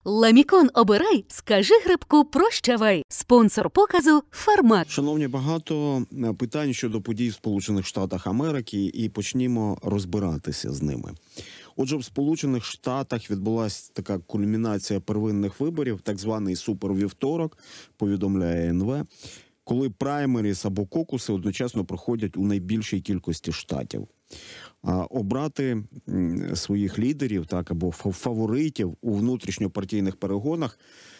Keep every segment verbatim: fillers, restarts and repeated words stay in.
Ламікон обирай, скажи грибку прощавай. Спонсор показу «Фармак». Шановні, багато питань щодо подій в Сполучених Штатах Америки, і почнімо розбиратися з ними. Отже, в Сполучених Штатах відбулася така кульмінація первинних виборів, так званий супервівторок, повідомляє ен ве, коли праймеріс або кокуси одночасно проходять у найбільшій кількості штатів. А обрати своїх лідерів, так, або фаворитів у внутрішньопартійних перегонах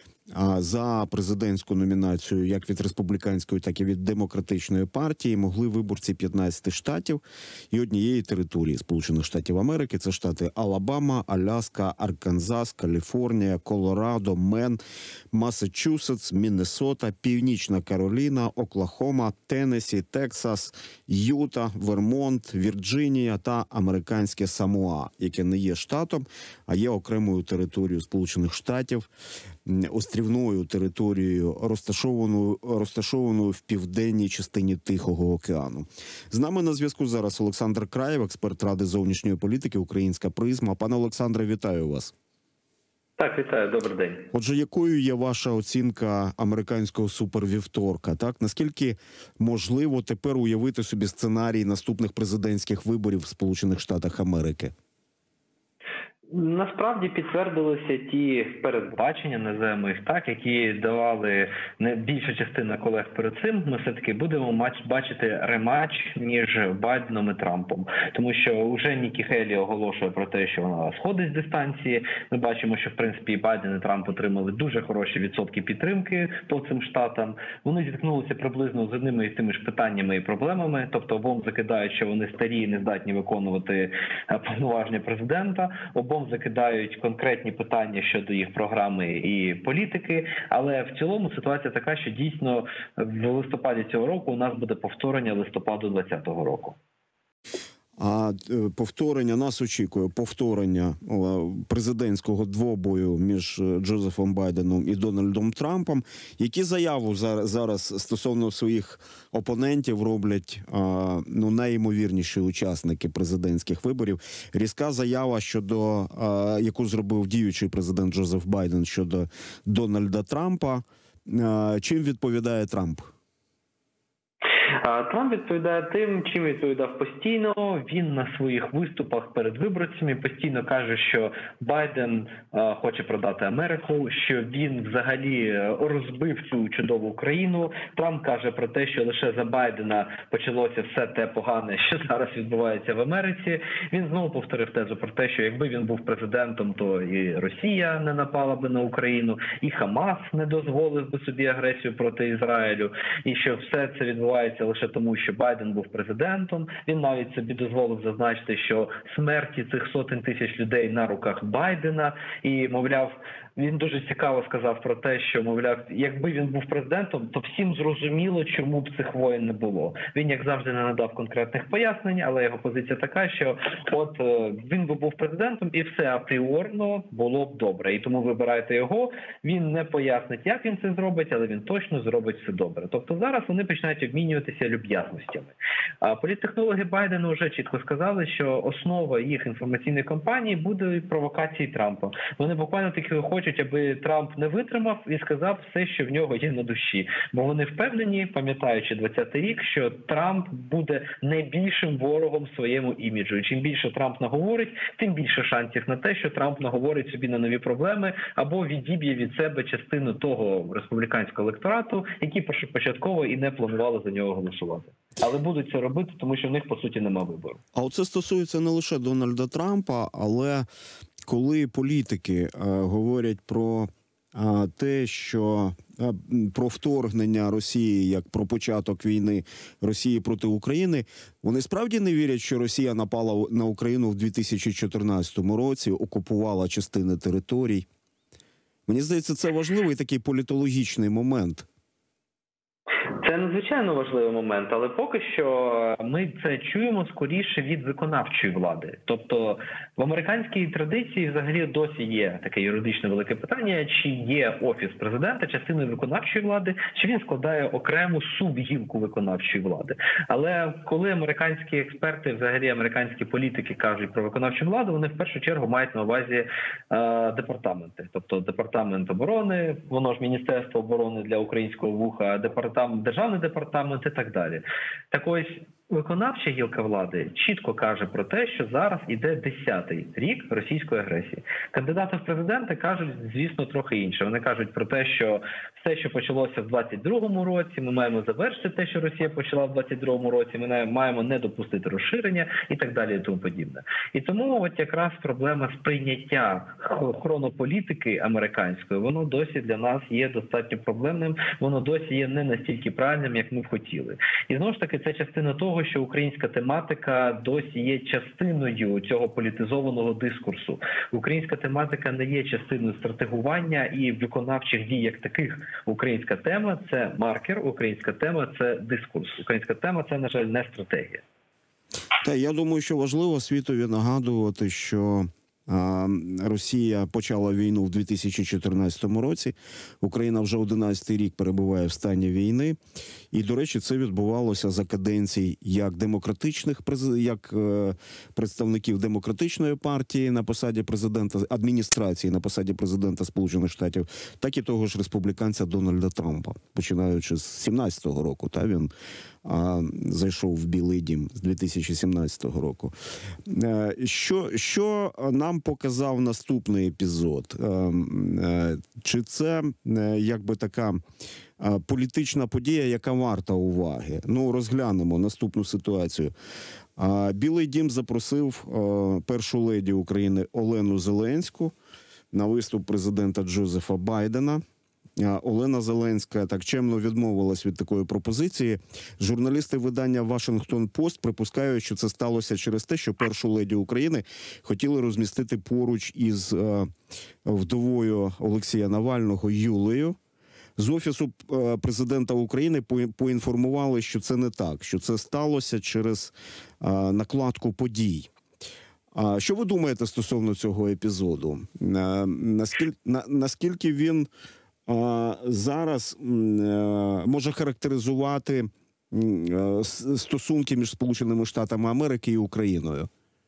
за президентську номінацію як від республіканської, так і від демократичної партії могли виборці п'ятнадцяти штатів і однієї території Сполучених Штатів Америки. Це штати Алабама, Аляска, Арканзас, Каліфорнія, Колорадо, Мен, Массачусетс, Міннесота, Північна Кароліна, Оклахома, Теннессі, Тексас, Юта, Вермонт, Вірджинія та американське Самоа, яке не є штатом, а є окремою територією Сполучених Штатів, острівною територією, розташованою, розташованою в південній частині Тихого океану. З нами на зв'язку зараз Олександр Краєв, експерт Ради зовнішньої політики «Українська призма». Пане Олександре, вітаю вас. Так, вітаю, добрий день. Отже, якою є ваша оцінка американського супервівторка? Так, наскільки можливо тепер уявити собі сценарій наступних президентських виборів в Сполучених Штатах Америки? Насправді підтвердилися ті передбачення, називаємо їх так, які давали не більша частина колег перед цим. Ми все-таки будемо бачити рематч між Байденом і Трампом. Тому що вже Нікі Хейлі оголошує про те, що вона сходить з дистанції. Ми бачимо, що в принципі Байден і Трамп отримали дуже хороші відсотки підтримки по цим штатам. Вони зіткнулися приблизно з одними і тими ж питаннями і проблемами. Тобто обом закидають, що вони старі і не здатні виконувати повноваження президента. Обом закидають конкретні питання щодо їх програми і політики, але в цілому ситуація така, що дійсно в листопаді цього року у нас буде повторення листопаду двадцятого року. А повторення нас очікує, повторення президентського двобою між Джозефом Байденом і Дональдом Трампом. Які заяву зараз стосовно своїх опонентів роблять ну, найімовірніші учасники президентських виборів? Різка заява, щодо яку зробив діючий президент Джозеф Байден щодо Дональда Трампа. Чим відповідає Трамп? Трамп відповідає тим, чим відповідав постійно. Він на своїх виступах перед виборцями постійно каже, що Байден а, хоче продати Америку, що він взагалі розбив цю чудову країну. Трамп каже про те, що лише за Байдена почалося все те погане, що зараз відбувається в Америці. Він знову повторив тезу про те, що якби він був президентом, то і Росія не напала би на Україну, і Хамас не дозволив би собі агресію проти Ізраїлю, і що все це відбувається лише тому, що Байден був президентом. Він навіть собі дозволив зазначити, що смерті цих сотень тисяч людей на руках Байдена. І, мовляв, він дуже цікаво сказав про те, що, мовляв, якби він був президентом, то всім зрозуміло, чому б цих воєн не було. Він, як завжди, не надав конкретних пояснень, але його позиція така, що от він би був президентом і все апріорно було б добре. І тому вибирайте його. Він не пояснить, як він це зробить, але він точно зробить все добре. Тобто зараз вони починають обмінюватися люб'язностями. А політтехнологи Байдена вже чітко сказали, що основа їх інформаційної кампанії буде провокації Трампа. Вони буквально таки хочуть, аби Трамп не витримав і сказав все, що в нього є на душі. Бо вони впевнені, пам'ятаючи двадцятий рік, що Трамп буде найбільшим ворогом своєму іміджу. І чим більше Трамп наговорить, тим більше шансів на те, що Трамп наговорить собі на нові проблеми або відіб'є від себе частину того республіканського електорату, які початково і не планували за нього голосувати. Але будуть це робити, тому що в них, по суті, нема вибору. А оце стосується не лише Дональда Трампа, але коли політики е, говорять про е, те, що е, про вторгнення Росії, як про початок війни Росії проти України, вони справді не вірять, що Росія напала на Україну в дві тисячі чотирнадцятому році, окупувала частини територій? Мені здається, це важливий такий політологічний момент. Це надзвичайно важливий момент, але поки що ми це чуємо скоріше від виконавчої влади. Тобто в американській традиції взагалі досі є таке юридичне велике питання, чи є Офіс президента частиною виконавчої влади, чи він складає окрему субгілку виконавчої влади. Але коли американські експерти, взагалі американські політики кажуть про виконавчу владу, вони в першу чергу мають на увазі е, департаменти. Тобто департамент департамент оборони, воно ж Міністерство оборони для українського вуха, департамент, державний департамент і так далі. Так ось, виконавча гілка влади чітко каже про те, що зараз іде десятий рік російської агресії. Кандидати в президенти кажуть, звісно, трохи інше. Вони кажуть про те, що все, що почалося в двадцять другому році, ми маємо завершити те, що Росія почала в двадцять другому році, ми маємо не допустити розширення і так далі і тому подібне. І тому от якраз проблема сприйняття хронополітики американської, воно досі для нас є достатньо проблемним, воно досі є не настільки правильним, як ми б хотіли. І знову ж таки, це частина того, що українська тематика досі є частиною цього політизованого дискурсу. Українська тематика не є частиною стратегування і виконавчих дій як таких. Українська тема – це маркер, українська тема – це дискурс. Українська тема – це, на жаль, не стратегія. Та я думаю, що важливо світові нагадувати, що Росія почала війну в дві тисячі чотирнадцятому році. Україна вже одинадцятий рік перебуває в стані війни. І, до речі, це відбувалося за каденцій як демократичних, як представників демократичної партії на посаді президента, адміністрації на посаді президента Сполучених Штатів, так і того ж республіканця Дональда Трампа, починаючи з сімнадцятого року. Та він а, зайшов в Білий дім з дві тисячі сімнадцятого року. Що, що нам показав наступний епізод? Чи це якби така політична подія, яка варта уваги? Ну, розглянемо наступну ситуацію. Білий дім запросив першу леді України Олену Зеленську на виступ президента Джозефа Байдена. Олена Зеленська так чемно відмовилась від такої пропозиції. Журналісти видання «Вашингтон Пост» припускають, що це сталося через те, що першу леді України хотіли розмістити поруч із вдовою Олексія Навального Юлею. З Офісу президента України поінформували, що це не так, що це сталося через накладку подій. Що ви думаєте стосовно цього епізоду? Наскільки, наскільки він зараз може характеризувати стосунки між Сполученими Штатами Америки і Україною?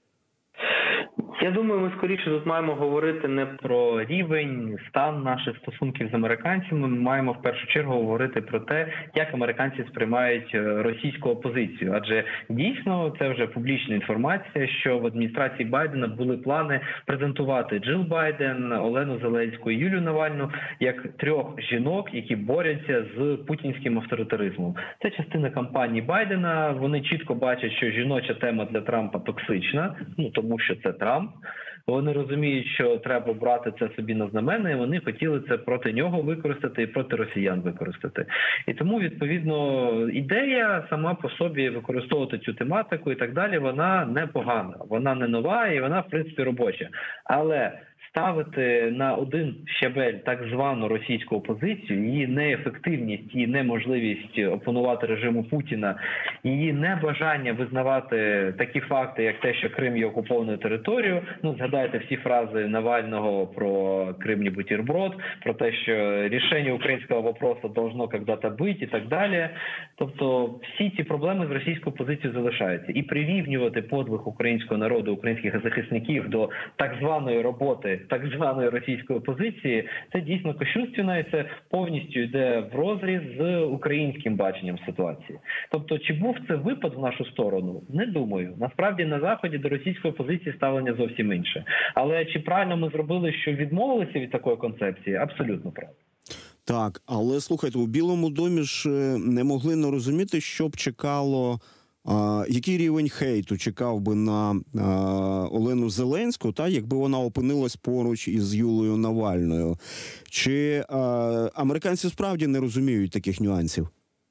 Я думаю, ми скоріше тут маємо говорити не про рівень, стан наших стосунків з американцями. Ми маємо в першу чергу говорити про те, як американці сприймають російську опозицію. Адже дійсно це вже публічна інформація, що в адміністрації Байдена були плани презентувати Джил Байден, Олену Зеленську і Юлію Навальну як трьох жінок, які борються з путінським авторитаризмом. Це частина кампанії Байдена. Вони чітко бачать, що жіноча тема для Трампа токсична, ну тому що це Трамп. Вони розуміють, що треба брати це собі на знамена, і вони хотіли це проти нього використати і проти росіян використати. І тому, відповідно, ідея сама по собі використовувати цю тематику і так далі, вона не погана, вона не нова і вона, в принципі, робоча. Але ставити на один щабель так звану російську опозицію, її неефективність, її неможливість опонувати режиму Путіна, її небажання визнавати такі факти, як те, що Крим є окупованою територією. Ну, згадайте всі фрази Навального про Крим не бутерброд, про те, що рішення українського вопросу должно когда-то бути і так далі. Тобто всі ці проблеми з російською опозицією залишаються. І прирівнювати подвиг українського народу, українських захисників до так званої роботи так званої російської опозиції, це дійсно кощунственно, і це повністю йде в розріз з українським баченням ситуації. Тобто, чи був це випад в нашу сторону? Не думаю. Насправді, на Заході до російської опозиції ставлення зовсім інше. Але чи правильно ми зробили, що відмовилися від такої концепції? Абсолютно правильно. Так, але, слухайте, у Білому домі ж не могли не розуміти, що б чекало. А, який рівень хейту чекав би на а, Олену Зеленську, та, якби вона опинилась поруч із Юлею Навальною? Чи а, американці справді не розуміють таких нюансів?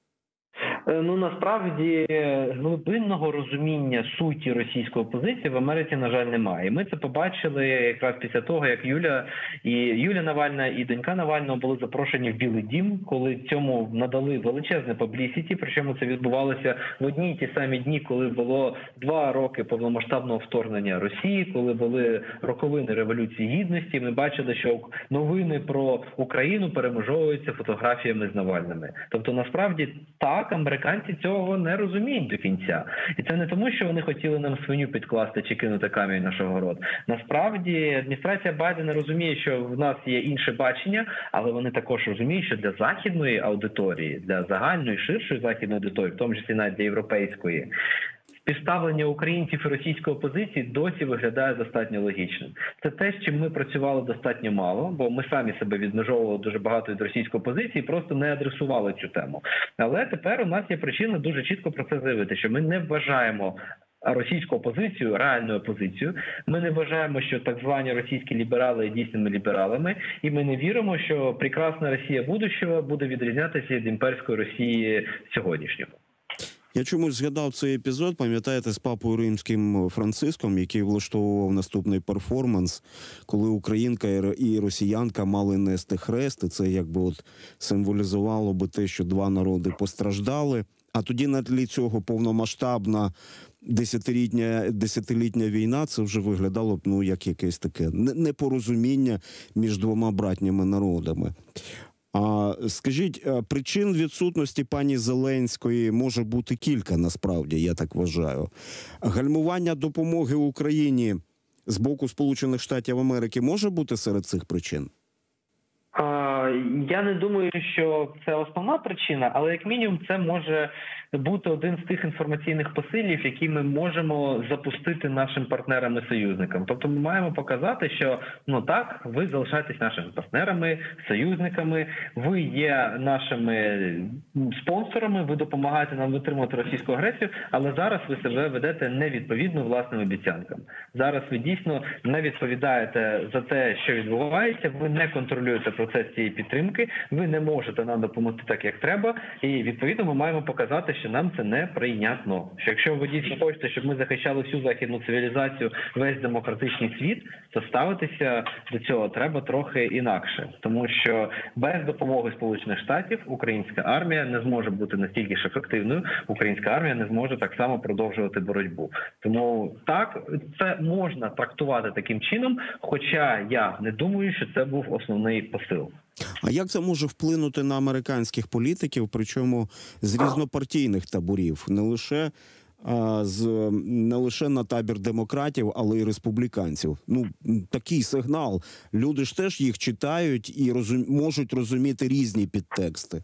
Ну, насправді, глибинного розуміння суті російської опозиції в Америці, на жаль, немає. Ми це побачили якраз після того, як Юля і Юля Навальна і донька Навального були запрошені в Білий дім, коли цьому надали величезне паблісіті, причому це відбувалося в одні й ті самі дні, коли було два роки повномасштабного вторгнення Росії, коли були роковини Революції Гідності. Ми бачили, що новини про Україну перемежовуються фотографіями з Навальними. Тобто, насправді, так, американці американці цього не розуміють до кінця. І це не тому, що вони хотіли нам свиню підкласти чи кинути камінь на город. Насправді адміністрація Байдена розуміє, що в нас є інше бачення, але вони також розуміють, що для західної аудиторії, для загальної, ширшої західної аудиторії, в тому числі навіть для європейської, співставлення українців і російської опозиції досі виглядає достатньо логічним. Це те, з чим ми працювали достатньо мало, бо ми самі себе відмежовували дуже багато від російської опозиції, просто не адресували цю тему. Але тепер у нас є причина дуже чітко про це заявити, що ми не вважаємо російську опозицію реальною опозицією. Ми не вважаємо, що так звані російські ліберали є дійсними лібералами, і ми не віримо, що прекрасна Росія будущого буде відрізнятися від імперської Росії сьогоднішнього. Я чомусь згадав цей епізод, пам'ятаєте, з папою римським Франциском, який влаштовував наступний перформанс, коли українка і росіянка мали нести хрест, і це якби от символізувало би те, що два народи постраждали. А тоді на тлі цього повномасштабна десятилітня, десятилітня війна, це вже виглядало б, ну, як якесь таке непорозуміння між двома братніми народами. А скажіть, причин відсутності пані Зеленської може бути кілька, насправді, я так вважаю. Гальмування допомоги Україні з боку Сполучених Штатів Америки може бути серед цих причин? Я не думаю, що це основна причина, але як мінімум це може бути один з тих інформаційних посилів, які ми можемо запустити нашим партнерам і союзникам. Тобто ми маємо показати, що ну так, ви залишаєтесь нашими партнерами, союзниками, ви є нашими спонсорами, ви допомагаєте нам витримувати російську агресію, але зараз ви себе ведете невідповідно власним обіцянкам. Зараз ви дійсно не відповідаєте за те, що відбувається, ви не контролюєте процес цієї підтримки, ви не можете нам допомогти так, як треба, і відповідно ми маємо показати, що нам це не прийнятно. Що якщо ви дійсно хочете, щоб ми захищали всю західну цивілізацію, весь демократичний світ, то ставитися до цього треба трохи інакше. Тому що без допомоги Сполучених Штатів українська армія не зможе бути настільки ж ефективною, українська армія не зможе так само продовжувати боротьбу. Тому так, це можна трактувати таким чином, хоча я не думаю, що це був основний посил. А як це може вплинути на американських політиків, причому з різнопартійних таборів, не лише а, з не лише на табір демократів, але й республіканців? Ну, такий сигнал. Люди ж теж їх читають і розум... можуть розуміти різні підтексти.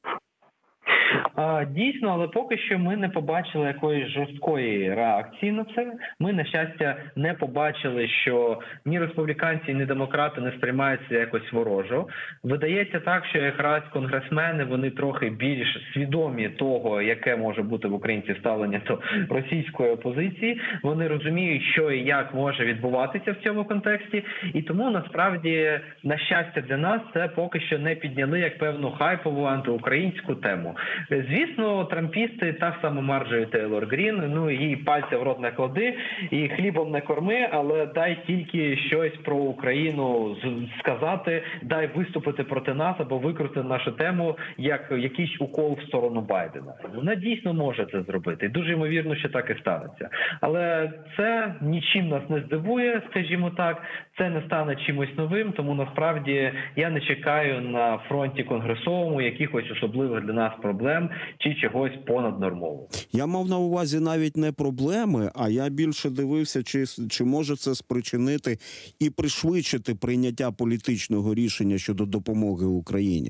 Дійсно, але поки що ми не побачили якоїсь жорсткої реакції на це. Ми, на щастя, не побачили, що ні республіканці, ні демократи не сприймаються якось ворожо. Видається так, що якраз конгресмени, вони трохи більш свідомі того, яке може бути в українців ставлення до російської опозиції. Вони розуміють, що і як може відбуватися в цьому контексті. І тому, насправді, на щастя для нас, це поки що не підняли як певну хайпову антиукраїнську тему. Звісно, трампісти, та сама Марджорі Тейлор Грін, ну їй пальця в рот не клади і хлібом не корми, але дай тільки щось про Україну сказати, дай виступити проти нас або викрути нашу тему як якийсь укол в сторону Байдена. Вона дійсно може це зробити, і дуже ймовірно, що так і станеться. Але це нічим нас не здивує, скажімо так, це не стане чимось новим, тому насправді я не чекаю на фронті конгресовому якихось особливих для нас проблем чи чогось понаднормового. Я мав на увазі навіть не проблеми, а я більше дивився, чи, чи може це спричинити і пришвидшити прийняття політичного рішення щодо допомоги Україні.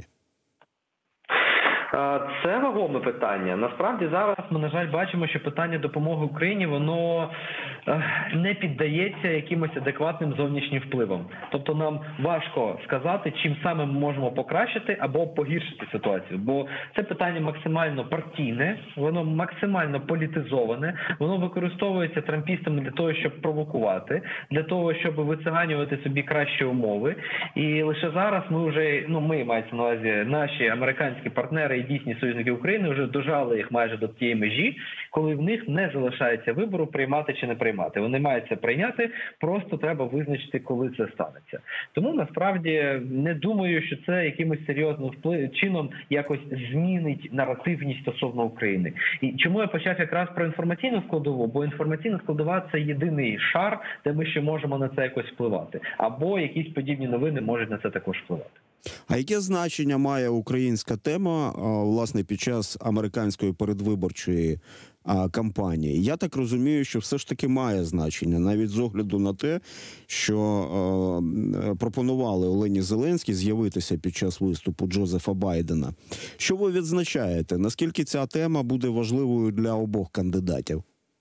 Це вагоме питання. Насправді зараз ми, на жаль, бачимо, що питання допомоги Україні, воно не піддається якимось адекватним зовнішнім впливам. Тобто нам важко сказати, чим саме ми можемо покращити або погіршити ситуацію. Бо це питання максимально партійне, воно максимально політизоване, воно використовується трампістами для того, щоб провокувати, для того, щоб вициганювати собі кращі умови. І лише зараз ми вже, ну ми, мається на увазі, наші американські партнери і дійсні союзники України вже дожали їх майже до тієї межі, коли в них не залишається вибору приймати чи не приймати. Вони мають це прийняти, просто треба визначити, коли це станеться. Тому насправді не думаю, що це якимось серйозним вплив чином якось змінить наративність стосовно України. І чому я почав якраз про інформаційну складову? Бо інформаційна складова – це єдиний шар, де ми ще можемо на це якось впливати. Або якісь подібні новини можуть на це також впливати. А яке значення має українська тема, власне, під час американської передвиборчої кампанії? Я так розумію, що все ж таки має значення, навіть з огляду на те, що е, пропонували Олені Зеленській з'явитися під час виступу Джозефа Байдена. Що ви відзначаєте? Наскільки ця тема буде важливою для обох кандидатів?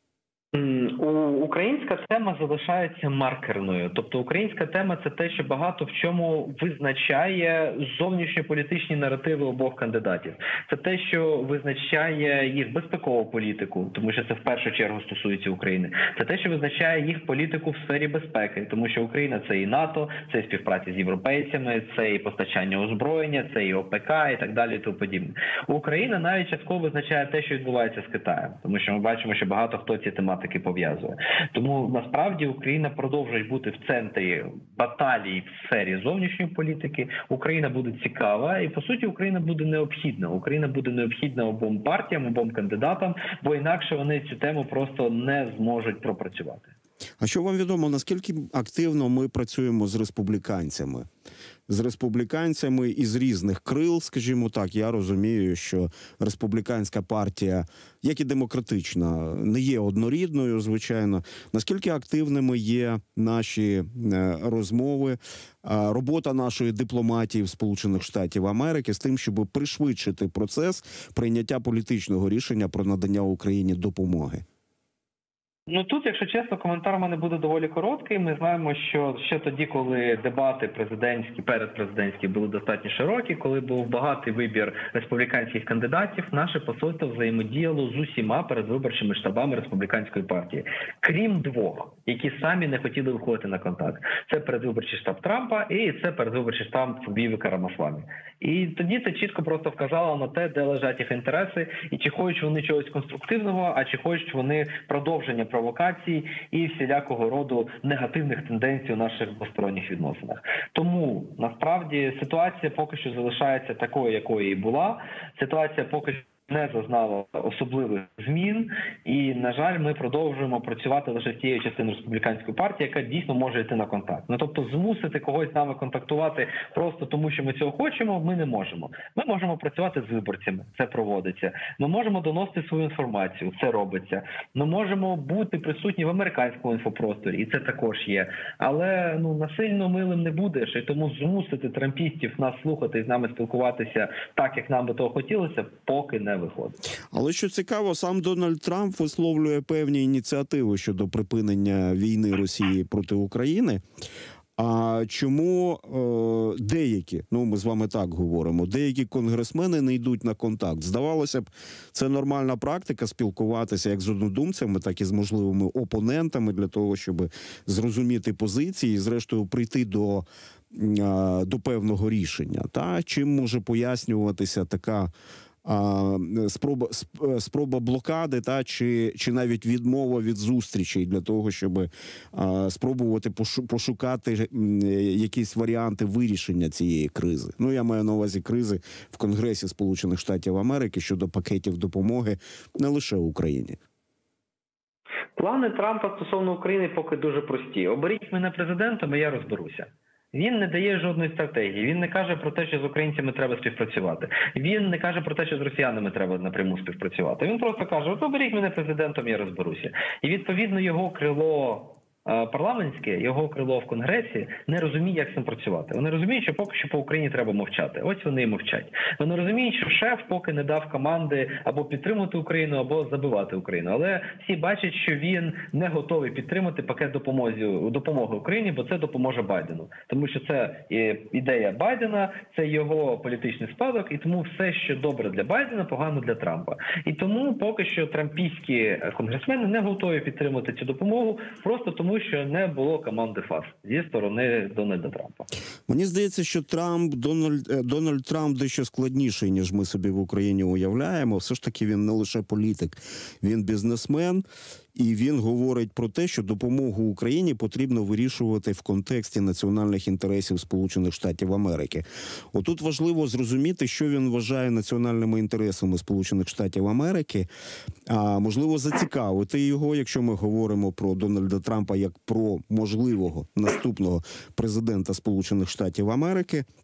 Українська тема залишається маркерною. Тобто українська тема – це те, що багато в чому визначає зовнішньополітичні наративи обох кандидатів. Це те, що визначає їх безпекову політику, тому що це в першу чергу стосується України. Це те, що визначає їх політику в сфері безпеки, тому що Україна – це і НАТО, це і співпраця з європейцями, це і постачання озброєння, це і ОПК і так далі і тому подібне. Україна навіть частково визначає те, що відбувається з Китаєм, тому що ми бачимо, що багато хто ці тематики пов'язує. Тому насправді Україна продовжує бути в центрі баталій в сфері зовнішньої політики. Україна буде цікава і, по суті, Україна буде необхідна. Україна буде необхідна обом партіям, обом кандидатам, бо інакше вони цю тему просто не зможуть пропрацювати. А що вам відомо, наскільки активно ми працюємо з республіканцями? З республіканцями із різних крил, скажімо так. Я розумію, що республіканська партія, як і демократична, не є однорідною, звичайно. Наскільки активними є наші розмови, робота нашої дипломатії в Сполучених Штатів Америки з тим, щоб пришвидшити процес прийняття політичного рішення про надання Україні допомоги? Ну тут, якщо чесно, коментар у мене буде доволі короткий. Ми знаємо, що ще тоді, коли дебати президентські, передпрезидентські були достатньо широкі, коли був багатий вибір республіканських кандидатів, наше посольство взаємодіяло з усіма передвиборчими штабами республіканської партії, крім двох, які самі не хотіли виходити на контакт. Це передвиборчий штаб Трампа і це передвиборчий штаб Вівіка Рамасвамі. І тоді це чітко просто вказало на те, де лежать їх інтереси, і чи хочуть вони чогось конструктивного, а чи хочуть вони продовження провокацій і всілякого роду негативних тенденцій у наших двосторонніх відносинах. Тому, насправді, ситуація поки що залишається такою, якою і була. Ситуація поки що не зазнала особливих змін, і, на жаль, ми продовжуємо працювати лише з тією частиною республіканської партії, яка дійсно може йти на контакт. Ну, тобто, змусити когось з нами контактувати просто тому, що ми цього хочемо, ми не можемо. Ми можемо працювати з виборцями, це проводиться. Ми можемо доносити свою інформацію, це робиться. Ми можемо бути присутні в американському інфопросторі, і це також є. Але, ну, насильно милим не будеш, і тому змусити трампістів нас слухати і з нами спілкуватися так, як нам би того хотілося, поки не виходить. Але що цікаво, сам Дональд Трамп висловлює певні ініціативи щодо припинення війни Росії проти України. А чому е, деякі, ну ми з вами так говоримо, деякі конгресмени не йдуть на контакт? Здавалося б, це нормальна практика спілкуватися як з однодумцями, так і з можливими опонентами для того, щоб зрозуміти позиції і зрештою прийти до, е, до певного рішення. Та? Чим може пояснюватися така А, спроба спроба блокади, та чи чи навіть відмова від зустрічей для того, щоб а, спробувати пошукати якісь варіанти вирішення цієї кризи. Ну, я маю на увазі кризи в Конгресі Сполучених Штатів Америки щодо пакетів допомоги не лише Україні. Плани Трампа стосовно України поки дуже прості. Оберіть мене президентом, і я розберуся. Він не дає жодної стратегії, він не каже про те, що з українцями треба співпрацювати. Він не каже про те, що з росіянами треба напряму співпрацювати. Він просто каже, от оберіть мене президентом, я розберуся. І відповідно його крило парламентське, його крило в Конгресі не розуміє, як з цим працювати. Вони розуміють, що поки що по Україні треба мовчати. Ось вони і мовчать. Вони розуміють, що шеф поки не дав команди або підтримати Україну, або забивати Україну. Але всі бачать, що він не готовий підтримати пакет допомоги, допомоги Україні, бо це допоможе Байдену. Тому що це ідея Байдена, це його політичний спадок, і тому все, що добре для Байдена, погано для Трампа. І тому поки що трампійські конгресмени не готові підтримати цю допомогу, просто тому, що не було команди ФАС зі сторони Дональда Трампа. Мені здається, що Трамп, Дональд, Дональд Трамп дещо складніший, ніж ми собі в Україні уявляємо. Все ж таки він не лише політик, він бізнесмен. І він говорить про те, що допомогу Україні потрібно вирішувати в контексті національних інтересів Сполучених Штатів Америки. Отут важливо зрозуміти, що він вважає національними інтересами Сполучених Штатів Америки, а можливо зацікавити його, якщо ми говоримо про Дональда Трампа як про можливого наступного президента Сполучених Штатів Америки.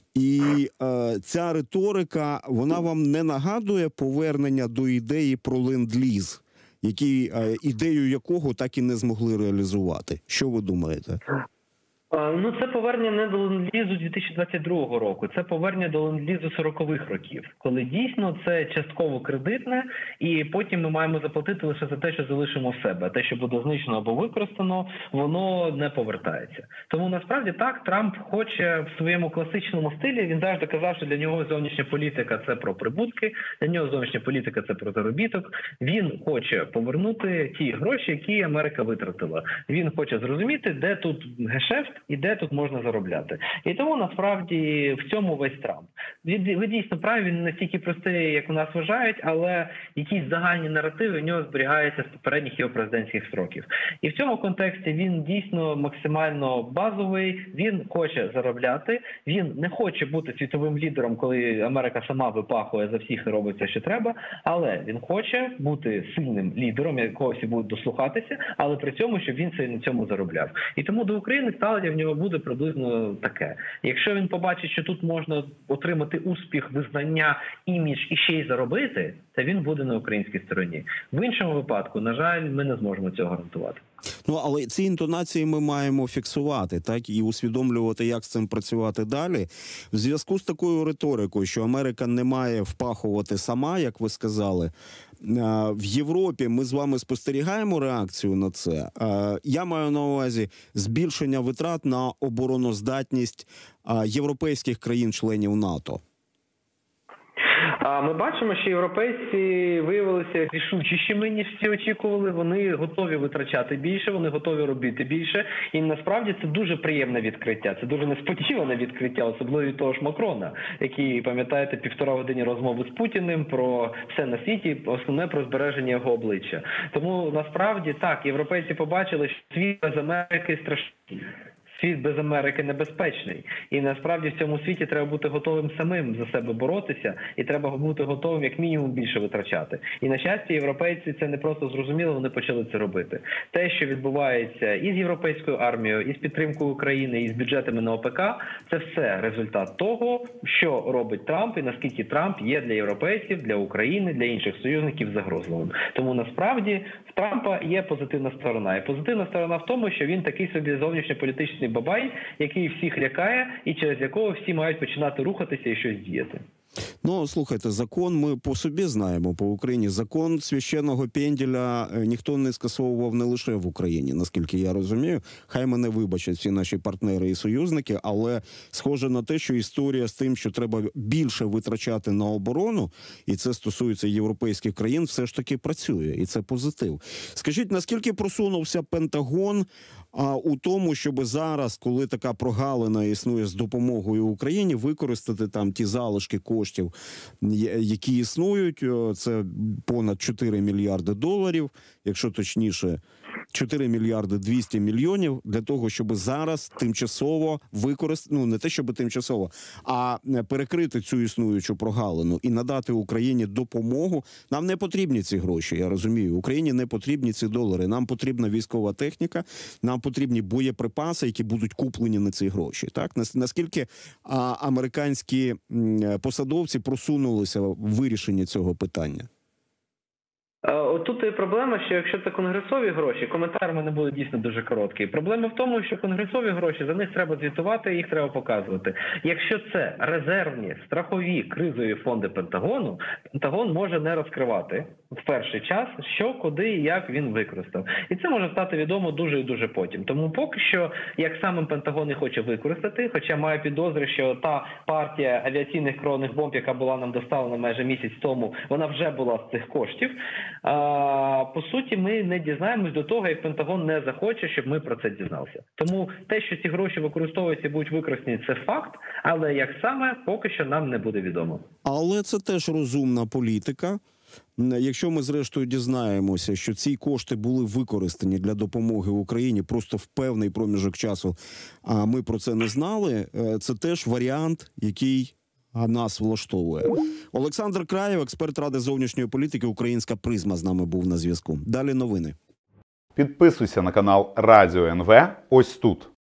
І е, ця риторика, вона вам не нагадує повернення до ідеї про ленд-ліз, які, е, ідею якого так і не змогли реалізувати? Що ви думаєте? Ну, це повернення не до ленд-лізу дві тисячі двадцять другого року, це повернення до ленд-лізу сорокових років, коли дійсно це частково кредитне, і потім ми маємо заплатити лише за те, що залишимо в себе. Те, що буде знищено або використано, воно не повертається. Тому насправді так, Трамп хоче в своєму класичному стилі, він завжди казав, що для нього зовнішня політика – це про прибутки, для нього зовнішня політика – це про заробіток. Він хоче повернути ті гроші, які Америка витратила. Він хоче зрозуміти, де тут гешефт, і де тут можна заробляти. І тому, насправді, в цьому весь Трамп. Ви дійсно праві, він не настільки простий, як у нас вважають, але якісь загальні наративи в нього зберігаються з попередніх його президентських строків. І в цьому контексті він дійсно максимально базовий, він хоче заробляти, він не хоче бути світовим лідером, коли Америка сама випахує за всіх і робить все, що треба, але він хоче бути сильним лідером, якого всі будуть дослухатися, але при цьому, щоб він це на цьому заробляв. І тому до України ставлення в нього буде приблизно таке. Якщо він побачить, що тут можна отримати успіх, визнання, імідж і ще й заробити, то він буде на українській стороні. В іншому випадку, на жаль, ми не зможемо цього гарантувати. Ну, але ці інтонації ми маємо фіксувати, так, і усвідомлювати, як з цим працювати далі. В зв'язку з такою риторикою, що Америка не має впахувати сама, як ви сказали, в Європі ми з вами спостерігаємо реакцію на це. Я маю на увазі збільшення витрат на обороноздатність європейських країн-членів НАТО. А ми бачимо, що європейці виявилися рішучішими, ніж всі очікували. Вони готові витрачати більше, вони готові робити більше. І насправді це дуже приємне відкриття, це дуже несподіване відкриття, особливо від того ж Макрона, який, пам'ятаєте, півтора години розмови з Путіним про все на світі, основне про збереження його обличчя. Тому насправді так, європейці побачили, що світ без Америки страшний. Світ без Америки небезпечний. І насправді в цьому світі треба бути готовим самим за себе боротися, і треба бути готовим як мінімум більше витрачати. І на щастя, європейці це не просто зрозуміли, вони почали це робити. Те, що відбувається і з європейською армією, і з підтримкою України, і з бюджетами на ОПК, це все результат того, що робить Трамп, і наскільки Трамп є для європейців, для України, для інших союзників загрозливим. Тому насправді в Трампа є позитивна сторона. І позитивна сторона в тому, що він такий собі зовнішньополітичний бабай, який всіх лякає і через якого всі мають починати рухатися і щось діяти. Ну, слухайте, закон ми по собі знаємо, по Україні. Закон священного пенділя ніхто не скасовував не лише в Україні, наскільки я розумію. Хай мене вибачать всі наші партнери і союзники, але схоже на те, що історія з тим, що треба більше витрачати на оборону, і це стосується європейських країн, все ж таки працює, і це позитив. Скажіть, наскільки просунувся Пентагон а, у тому, щоб зараз, коли така прогалина існує з допомогою Україні, використати там ті залишки коштів, які існують, це понад чотири мільярди доларів, якщо точніше, чотири мільярди двісті мільйонів, для того, щоб зараз тимчасово використати, ну не те, щоб тимчасово, а перекрити цю існуючу прогалину і надати Україні допомогу. Нам не потрібні ці гроші, я розумію. Україні не потрібні ці долари. Нам потрібна військова техніка, нам потрібні боєприпаси, які будуть куплені на ці гроші. Так? Наскільки а, американські посадовці просунулися в вирішенні цього питання? Отут і проблема, що якщо це конгресові гроші, коментар в мене буде дійсно дуже короткий. Проблема в тому, що конгресові гроші, за них треба звітувати, їх треба показувати. Якщо це резервні, страхові, кризові фонди Пентагону, Пентагон може не розкривати в перший час, що, куди і як він використав. І це може стати відомо дуже і дуже потім. Тому поки що, як саме Пентагон і хоче використати, хоча має підозри, що та партія авіаційних керованих бомб, яка була нам доставлена майже місяць тому, вона вже була з цих коштів. А, по суті, ми не дізнаємось до того, як Пентагон не захоче, щоб ми про це дізналися. Тому те, що ці гроші використовуються і будуть використані, це факт, але як саме, поки що нам не буде відомо. Але це теж розумна політика. Якщо ми зрештою дізнаємося, що ці кошти були використані для допомоги Україні просто в певний проміжок часу, а ми про це не знали, це теж варіант, який нас влаштовує. Олександр Краєв, експерт Ради зовнішньої політики «Українська призма», з нами був на зв'язку. Далі новини. Підписуйся на канал Радіо ен ве ось тут.